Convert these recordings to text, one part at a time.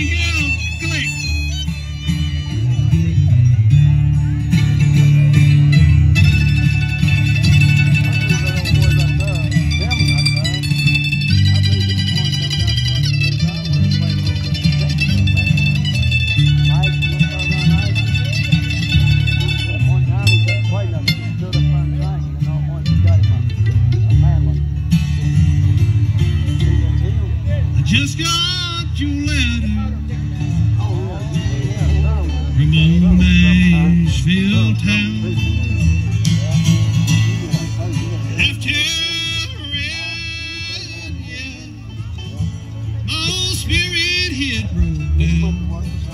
Just got your letter from old Mansfield town. Left here red, yeah. My old spirit hit broke down.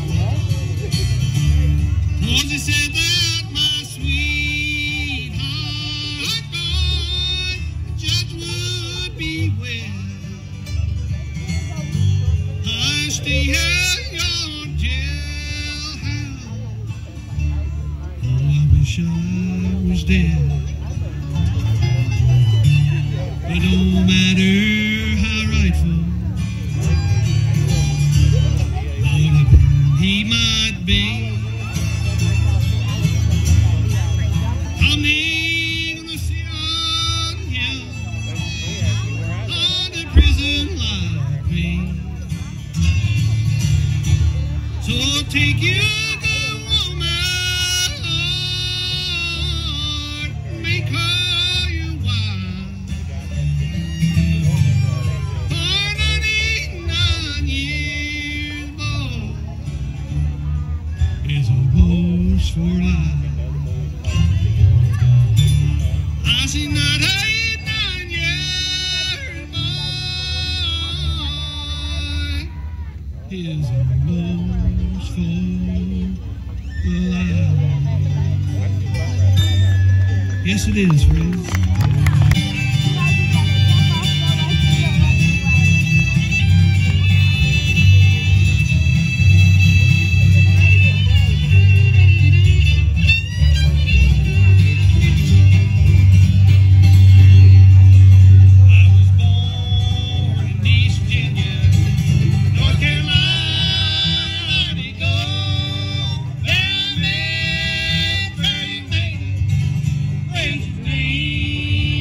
Cause he said that my sweetheart boy, the judge would be wed. Stay here in your jailhouse. Oh, I wish I was dead. It don't matter how rightful he might be. I'm gonna sit on him on the prison like me. So take you the woman, Lord, make her your wife. For 99 years, boy, is a horse for life. I see 99 years, boy, is a horse for life. Yes, it is, friends. Praise his name.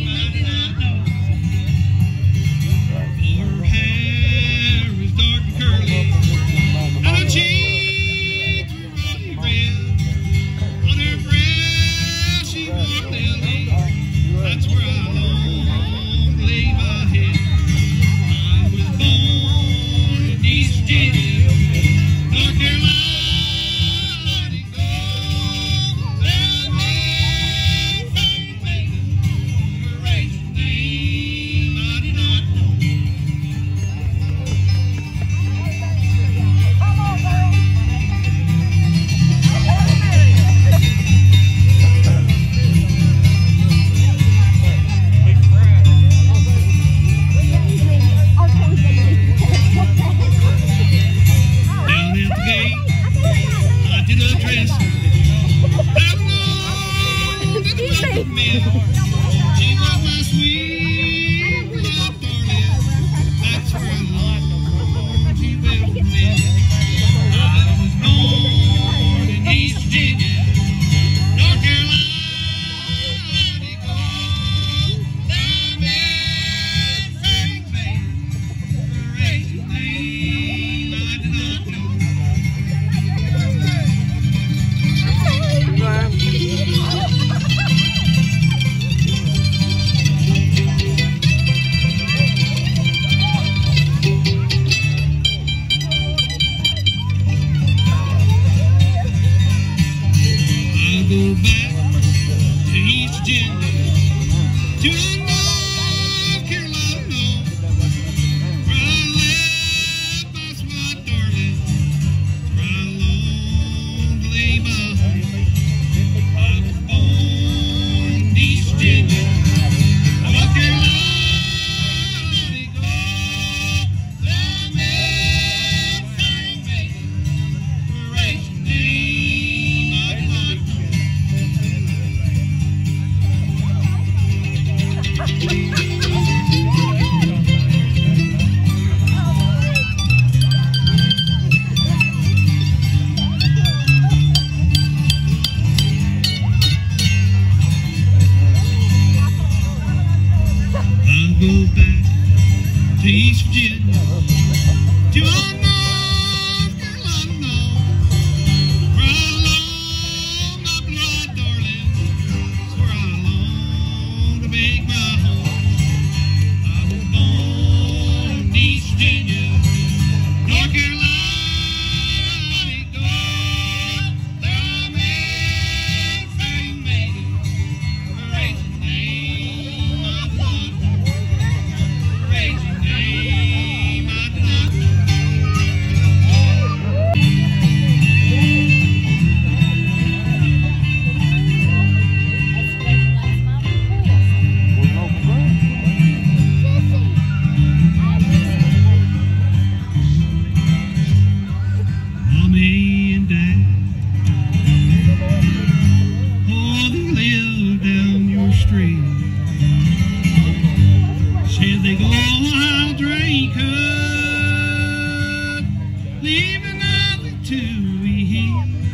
leaving nothing to eat.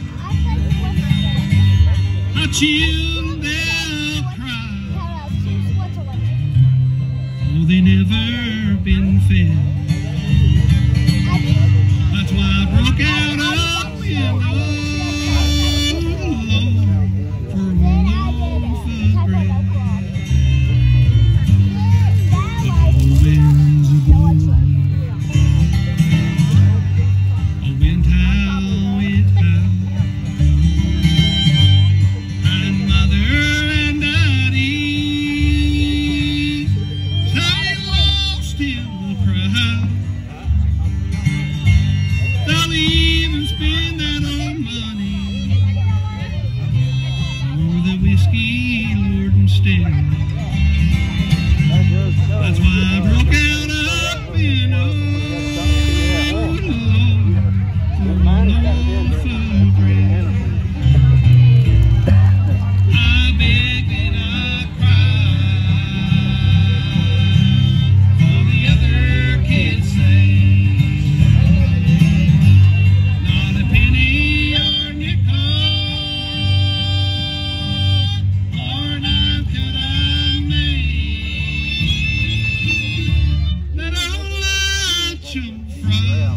Our children, they'll cry, oh, they never been fed. That's why I broke out up in for one loaf of bread. The winds are blowing. Oh, wind howl, and mother and daddy, they lost in the crowd. They'll even spend that old money for the whiskey, Lord, instead. That's why I broke out up in for one loaf of bread. I begged and I cried, all the other kids say, not a penny or nickel or dime could I make that old luncheon from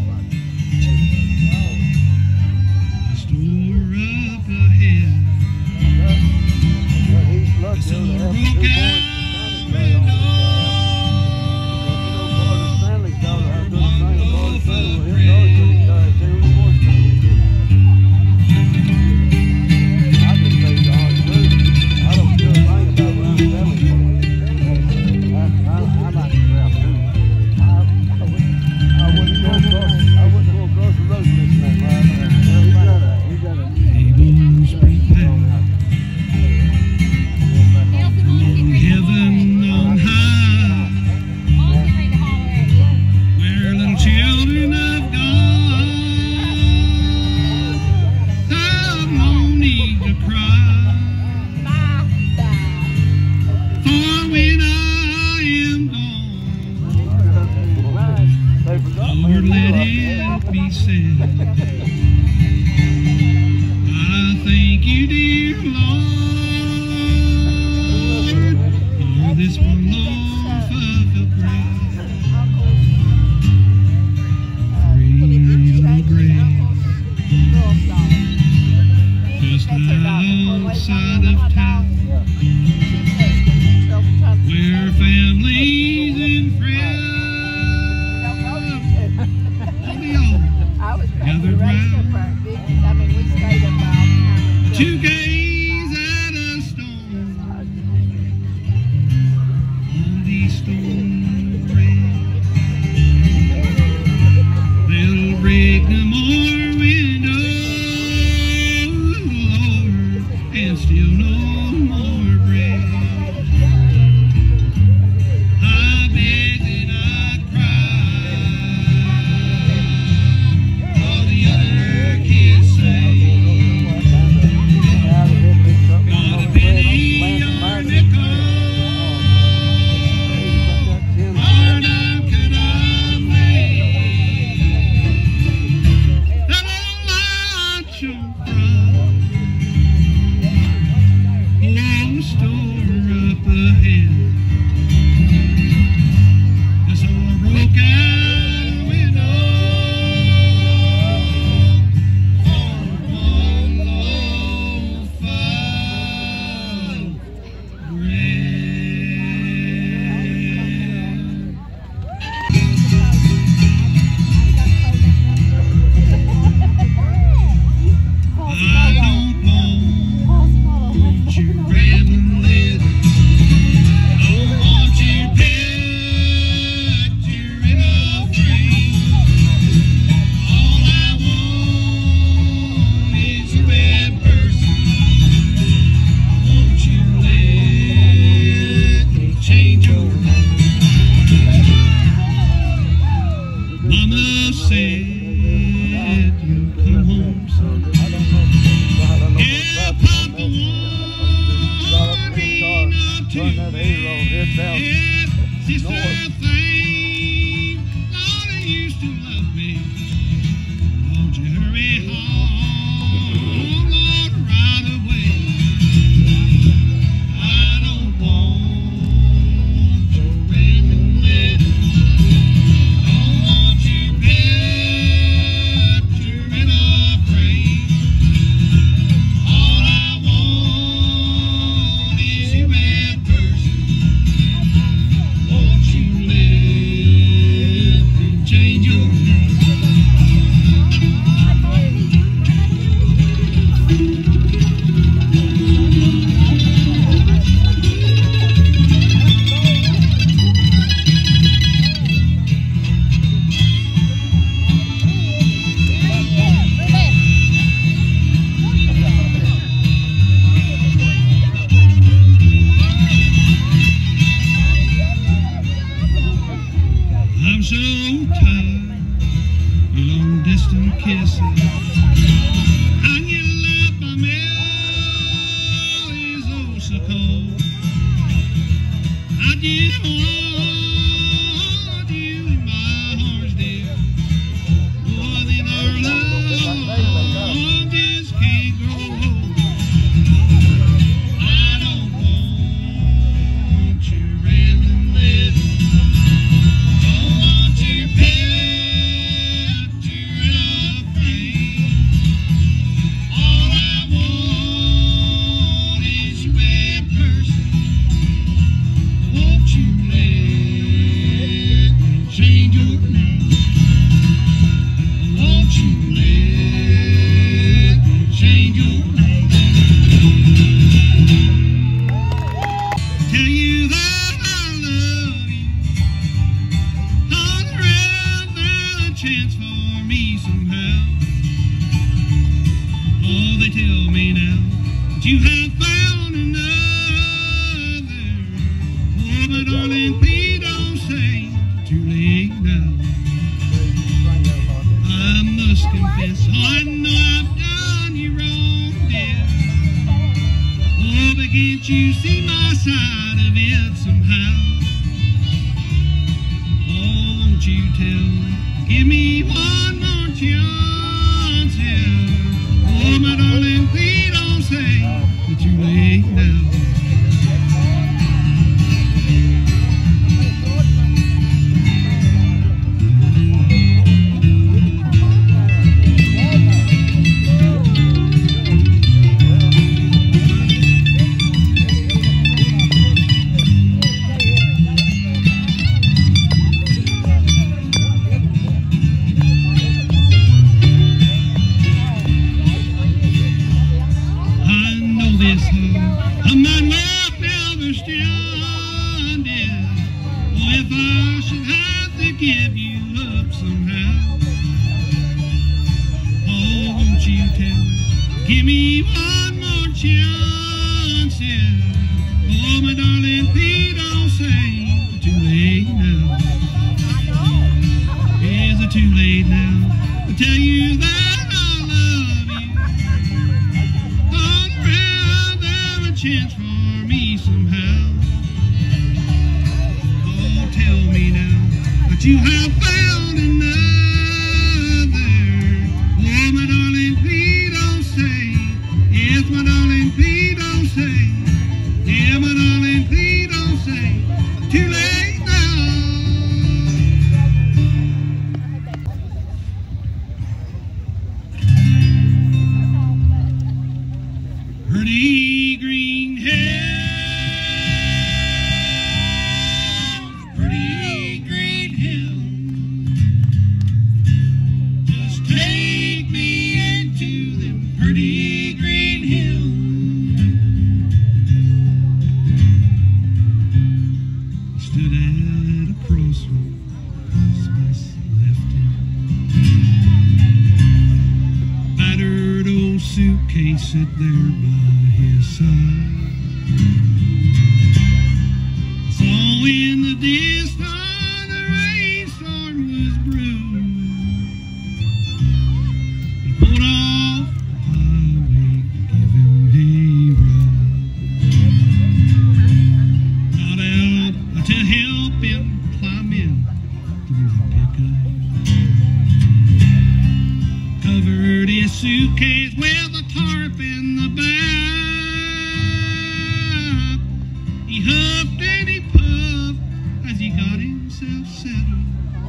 store up ahead. So I broke out and one loaf of bread. Tables prepared from heaven on high, where little children of God have no need to cry. For when I am gone, Lord, let it be said, I thank you, dear Lord, for this one loaf of bread. Real grace, just outside of town, where families and friends, all the old gathered round to gaze at a stone on these stone bread. They'll break no more windows, Lord, and still no more bread. I begged and I cried, all the other kids say, not a penny or nickel or dime could I make that old luncheon from kisses. And your love by mail is oh so cold. I just want you in my arms, dear. More than our love just can't grow old. I don't want your random living. Don't want your picture in a frame. All I want is you in person. Won't you let me change your name? Won't you let me change your name? Tell you that I love you. Turn around, there's a chance for me somehow. Oh, they tell me now that you have found another. Oh, but darling, please don't say it's too late now. I must confess, oh, I know I've done you wrong, dear. Oh, but can't you see my side of it somehow? Oh, won't you tell me, give me one more chance, yeah. Oh, my darling, please don't say it's too late now. I know this heart of mine will never stand, yeah. Oh, if I should have to give you up somehow. Oh, won't you tell me, give me one more chance, yeah. Oh, my darling, please don't say it's too late now. Is it too late now to tell you that I love you? Turn around, there's a chance for me somehow. Oh, tell me now that you have found another. Oh, my darling, please don't say. Yes, my darling, please don't say. Yeah, my darling, please don't say. Too late now. Pretty green hills, pretty green hills. Just take me into them pretty green hills. Stood at a crossroad, Christmas left him. Battered old suitcase sit there by his side. Saw in the distance a rainstorm was brewing. He pulled off the highway to give him a ride. Got out to help him climb in through the pickup. Covered his suitcase with a tarp in the back. He huffed and he puffed as he got himself settled.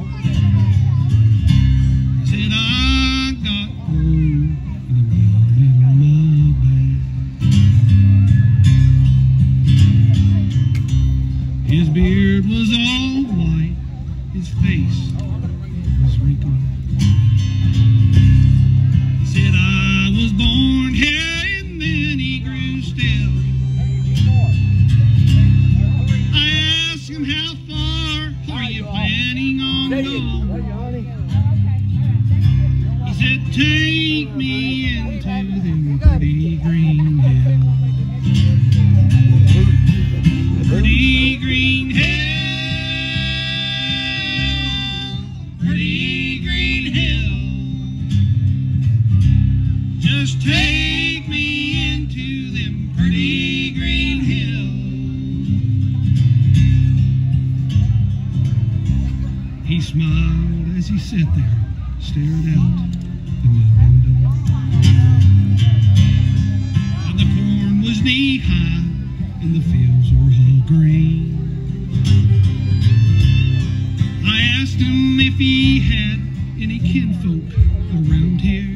He said, I got cold and I'm in my bag. His beard was all white, his face was wrinkled. He said, I was born here and then he grew still. I asked him, how far are you planning on going? He said, take me into them pretty green hills. Pretty green hills, pretty green hills. just take me into them pretty green hills. He smiled as he sat there, stared out the window. The corn was knee-high and the fields were all green. I asked him if he had any kinfolk around here.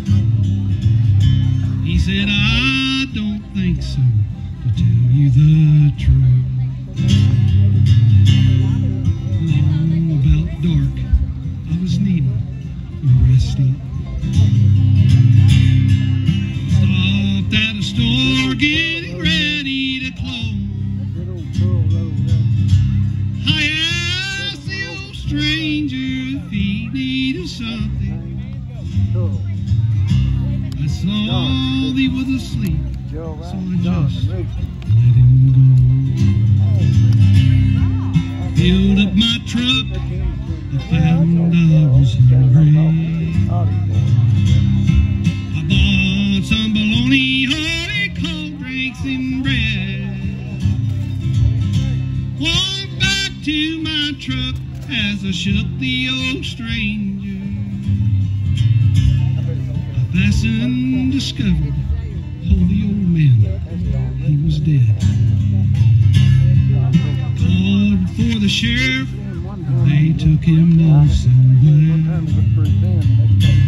He said, I don't think so, to tell you the truth. Long about dark, I was needing a rest stop. Stopped at a store getting ready to close. I asked the old stranger if he needed something. I saw he was asleep, so I just let him go. Filled up my truck, I found I was hungry. I bought some bologna, honey, cold drinks and bread. Walked back to my truck as I shook the old stranger. I fastened, discovered, oh, the old man, he was dead. Called for the sheriff, they took him off somewhere.